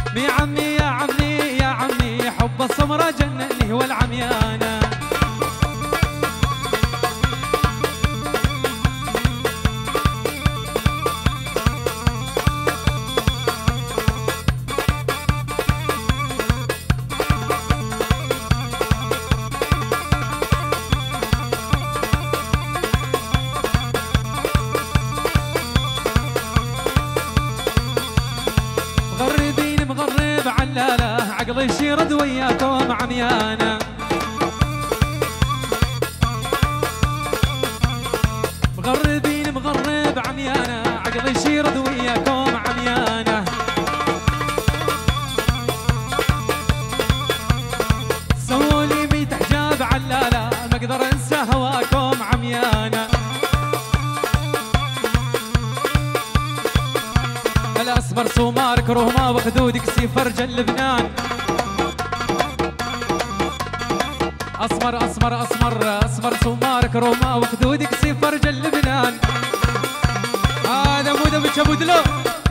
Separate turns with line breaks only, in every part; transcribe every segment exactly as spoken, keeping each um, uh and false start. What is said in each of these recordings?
يا عمي يا عمي يا عمي حب السمرة جنني والعميانة. مغربين مغرب علاله عقلي يشيرد وياكم عميانه. مغربين مغرب عميانه عقلي يشيرد وياكم عميانه. سوولي ميت حجاب علاله ما اقدر انسى هواكم عميانه. اصبر سومارك روما وخدودك سيفرج لبنان. اصمر اصمر اصمر اصمر سومارك روما وخدودك سيفرج لبنان. هذا مو دبش ابو دلو.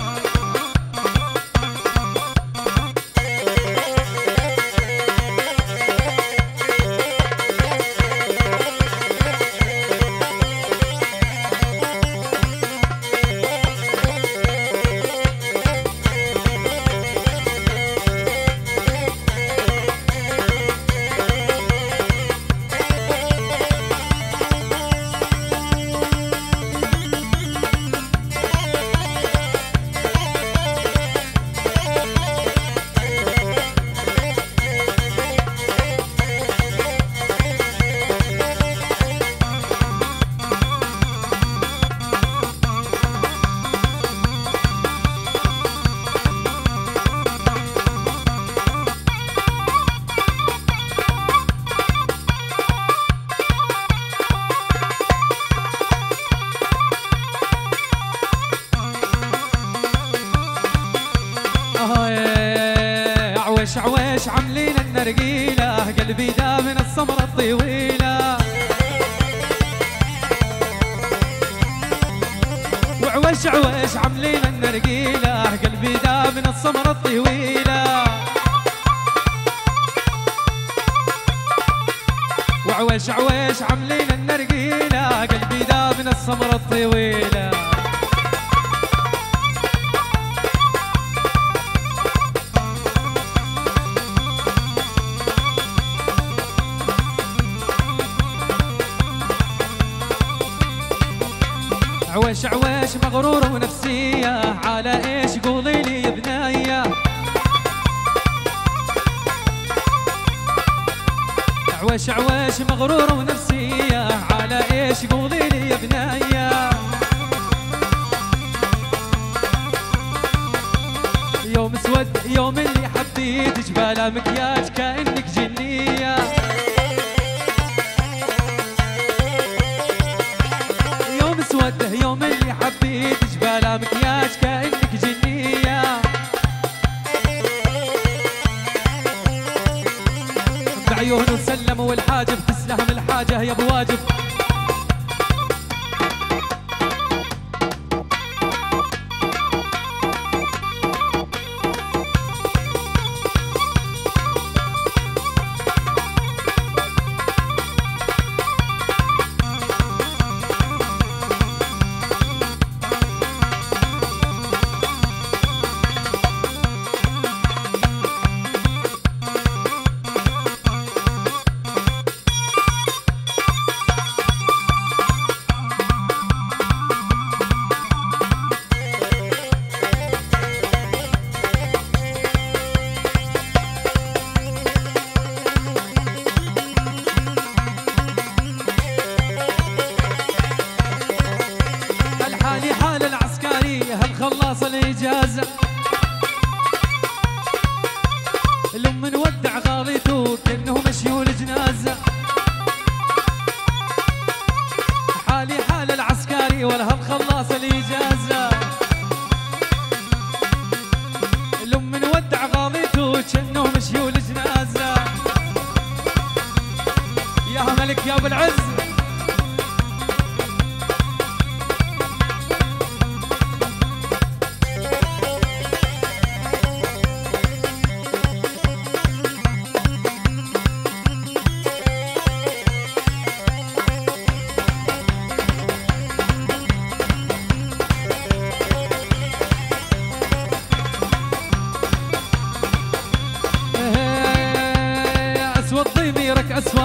عويش عويش عاملين النرقيلة قلبي دا من السمرة الطويلة. وعويش عويش عاملين النرقيلة قلبي دا من السمرة الطويلة. وعويش عويش عاملين النرقيلة قلبي دا من السمرة الطويلة. عويش عويش مغرور ونفسية على ايش قولي لي يا بناية. عويش عويش مغرور ونفسية على ايش قولي لي يا بناية. يوم اسود يوم اللي حبيت جبالة مكياج كأنك جنية. يوم اللي حبيت جبالة مكياج كأنك جنية. بعيون وسلم والحاجب تسلم الحاجة يا ابو واجب.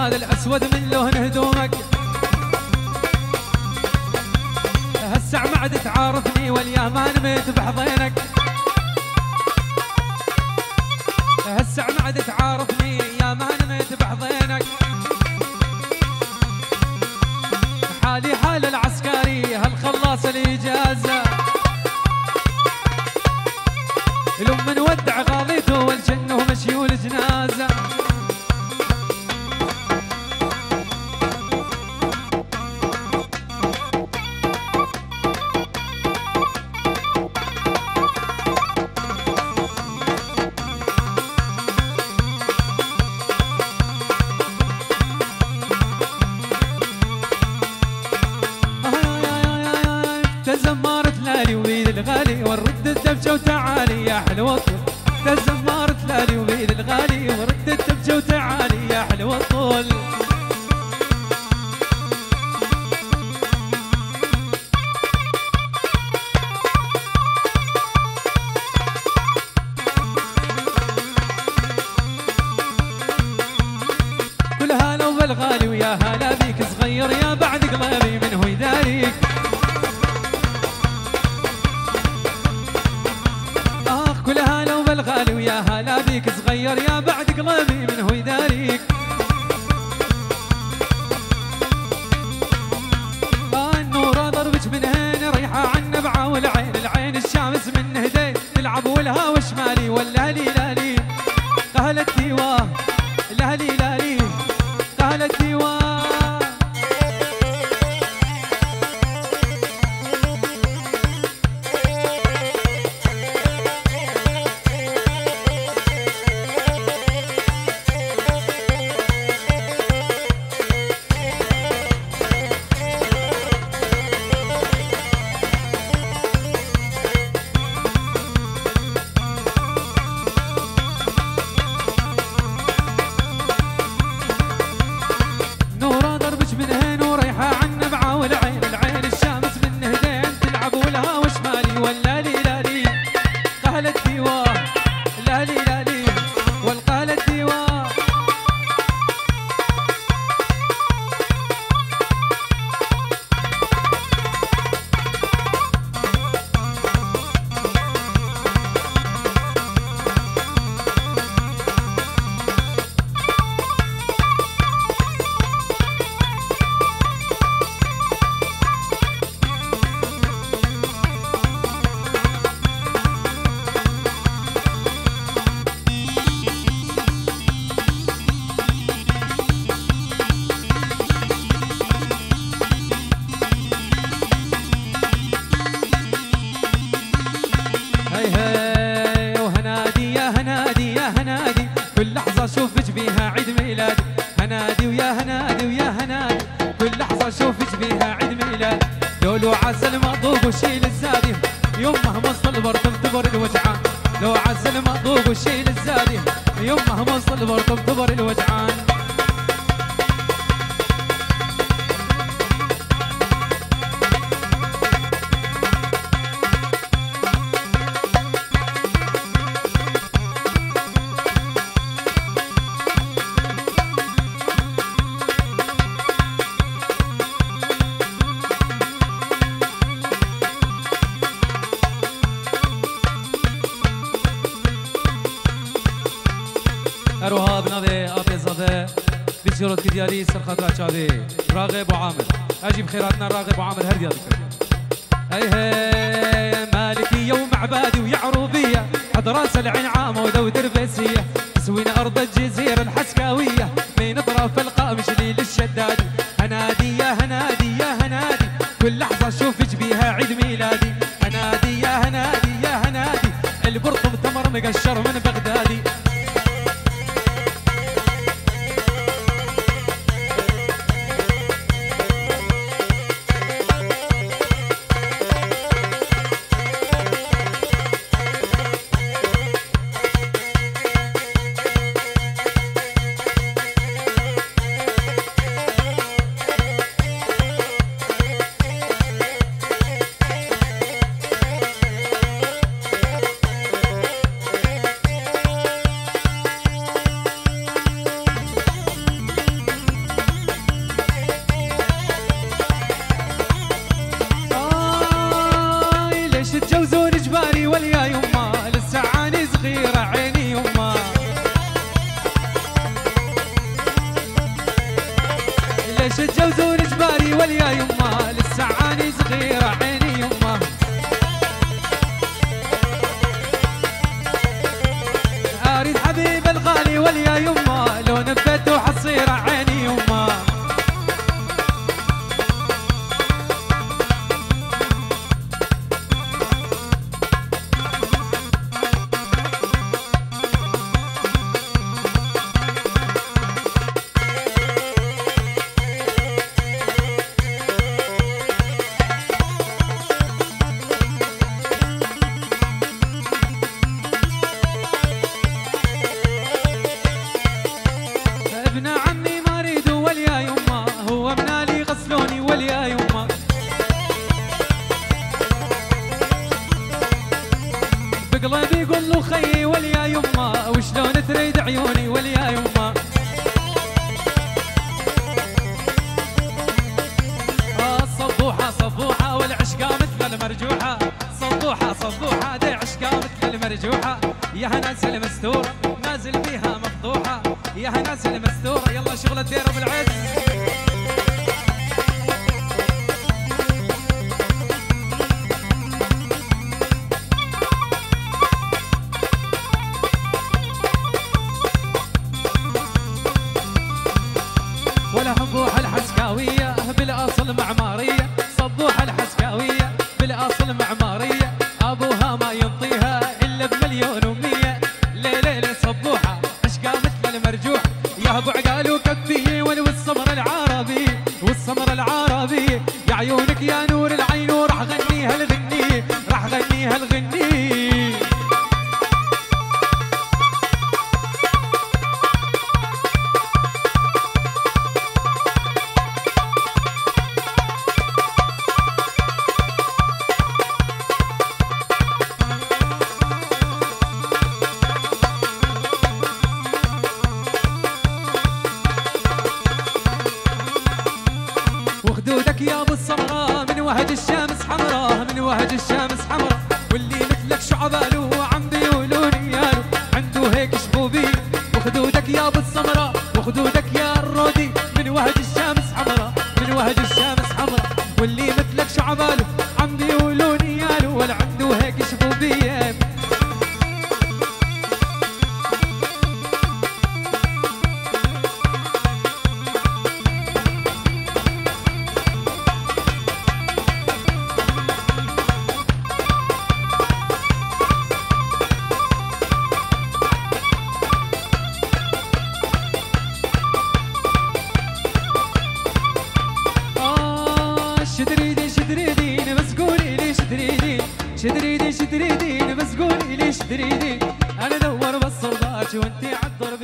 هذا الاسود من لون هدومك. هالساع ما عاد تعارفني واليامان ميت بحضينك. هالساع ما عاد تعارفني يا مان ميت بحضينك. حالي حال العسكري هالخلاص الاجازه. لما نودع غاضيته والجنه ومشيول جنازه. تزمارت لالي وبيد الغالي ورد الدبجه وتعالي يا حلوة الطول. تزمارت لالي وبيد الغالي ورد الدبجه وتعالي يا حلوة الطول. كل هلا وبالغالي ويا هلا بيك صغير يا بعد قلبي من هو يداريك. كل هلا وبالغالي ويا هلا بيك صغير يا بعد قلبي من هو يداريك. النورة ضربك من هين ريحة عن نبعة والعين العين الشامس من هدين تلعب والهوى شمالي واللهلي لالي. قهلت ديواه لهلي لالي قهلت ديواه. اشوفك بيها عيد ميلاد هنادي ويا هنادي ويا هنادي. كل لحظه اشوفك بيها عيد ميلاد. لولو عسل مطوب وشيل الزادي يوم ما الصلبر تنتظر الوجعان. لو عسل مطوب وشيل الزادي يوم ما الصلبر تنتظر الوجعان. اروها بنادي ابي زاده بشيرت كديالي سر خاطر شادي راغب وعامر اجيب خيراتنا راغب وعامر هردي هذيك. هي هي مالكيه ومعبادي ويا عروبيه حضراس العين عامه وذو دربسيه تسوينا ارض الجزيره الحسكاويه من اطراف القام شليل الشدادي. هنادي يا هنادي يا هنادي كل لحظه اشوفك بيها عيد ميلادي. هنادي يا هنادي يا هنادي البرطم تمر مقشر من بغدادي. واليا يما للسعاني صغيرة عيني يما ليش تجوزون جبالي واليا يما للسعاني صغيرة عيني يما اريد حبيب الغالي واليا يما لو نبت وحصيرة عيني يما ابن عمي ما اريده واليا يما هو منالي غسلوني واليا يما بقلبي يقول له خيي واليا يما وشلون تريد عيوني واليا يما آه صبوحة صبوحة والعشقة مثل المرجوحة صبوحة صبوحة دي عشقة مثل المرجوحة يا ناس المستورة نازل بيها مفضوحة يا ناس المستورة يلا شغل الدير ابو العز ولا حبوح الحسكاوية بالاصل معمارية صبوح الحسكاوية بالاصل معمارية ابوها ما ينطيها الا بمليون ومية ليلة صبوحة عشقة مثل المرجوح يا ابو عقال وكفيه والسمر العربي والسمر العربي يا عيونك يا نور العين وراح غنيها الغني راح غنيها الغني وخدودك يا ابو السمراء من وهج الشمس حمراء من وهج الشمس حمراء واللي مثلك شعباله عم بيقولون يالو عنده هيك شبوبي وخدودك يا ابو السمراء وخدودك يا الرودي من وهج الشمس حمراء من وهج الشمس حمراء واللي مثلك شعباله عم بيقولون يالو ولا عنده هيك شبوبي شدريدين شدريدين بس قولي لي شدريدين شدريدين شدريدين بس قولي لي شدريدين انا ادور بالصرباج وانتي عالضرب